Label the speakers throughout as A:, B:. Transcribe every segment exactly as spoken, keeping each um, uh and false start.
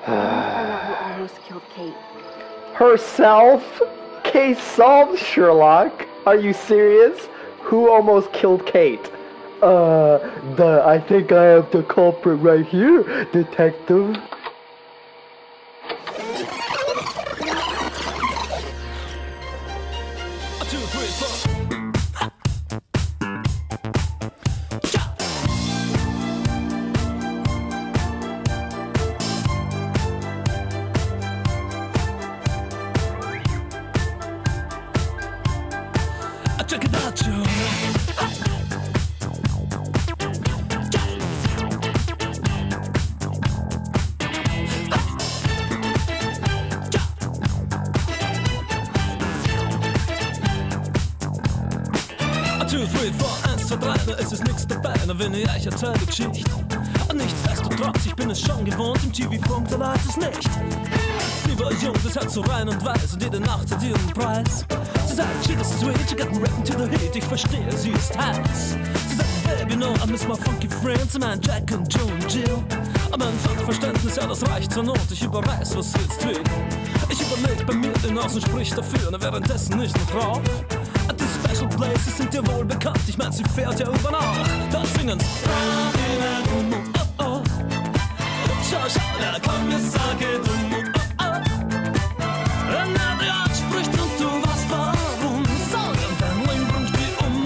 A: find out who almost killed Kate.
B: Herself? Case solved, Sherlock. Are you serious? Who almost killed Kate? Uh, the, I think I have the culprit right here, detective.
C: Check it out, Joe. Two, three, four, eins, zwei, drei, da ist es nix dabei, na wenn ich euch erzähl die Geschichte. Und nichtsdestotrotz, ich bin es schon gewohnt, im T V-Funk, da läuft es nicht. Sie war jung, das Herz so rein und weiß, und jede Nacht hat ihren Preis. Sie sagt, she is sweet, she got me rapping to the heat, ich verstehe, sie ist heiß. Sie sagt, baby, no, I miss my funky friends, ich mein Jack und Joe und Jill. Aber mein Funkverständnis, ja, das reicht zur Not, ich überreiß, was sie jetzt will. Ich überleg bei mir, den Außen spricht dafür, und währenddessen nicht noch rauch. Die Special Places sind dir wohl bekannt, ich mein, sie fährt ja über Nacht. Da singen oh, oh. Schau, schau, der Kommissar geht um, oh, oh. Wenn er dir anspricht und du weißt warum, sag ihm, dein Ring bringt die um.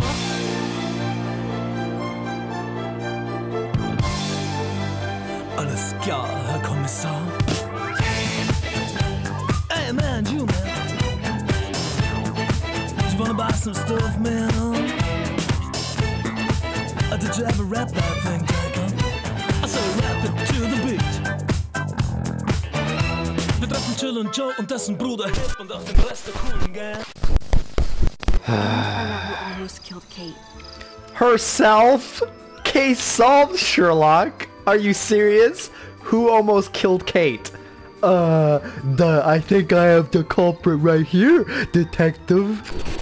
C: Alles klar, Herr Kommissar. Hey man, you man, you wanna buy some stuff, man? Or did you ever rap that thing, Jacob? I say rap it to the beat. Wir treffen Jill und Joe und dessen Bruder Hip und auch den Rest der coolen Gang.
A: Find out who almost killed Kate.
B: Herself? Case solved, Sherlock. Are you serious? Who almost killed Kate? Uh, the, I think I have the culprit right here, detective.